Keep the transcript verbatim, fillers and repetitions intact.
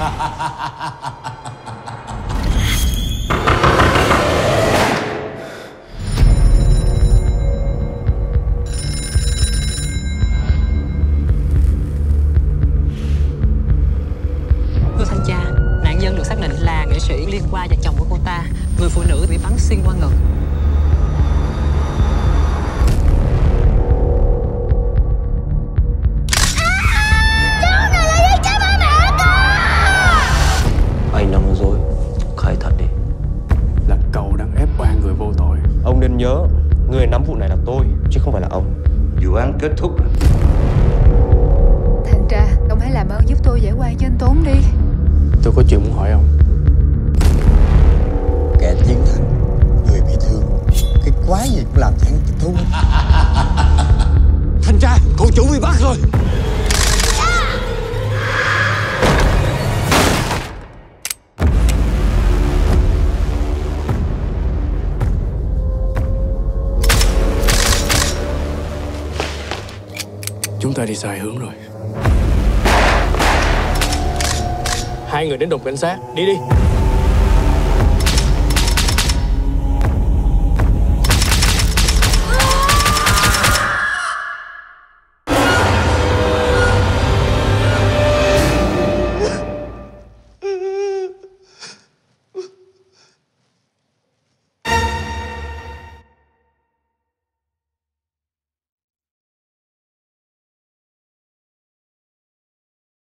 Cô thanh tra, nạn nhân được xác định là nghệ sĩ Liên Hoa và chồng của cô ta. Người phụ nữ bị bắn xuyên qua ngực. Anh đang nói dối, khai thật đi. Là cậu đang ép oan người vô tội. Ông nên nhớ, người nắm vụ này là tôi, chứ không phải là ông. Vụ án kết thúc. Thanh tra, ông hãy làm ơn giúp tôi giải oan cho anh Tốn đi. Tôi có chuyện muốn hỏi ông. Kẻ chiến thắng, người bị thương. Cái quái gì cũng làm cho hắn thú. Thanh tra, cậu chủ bị bắt rồi. Chúng ta đi sai hướng rồi. Hai người đến đồn cảnh sát, đi đi.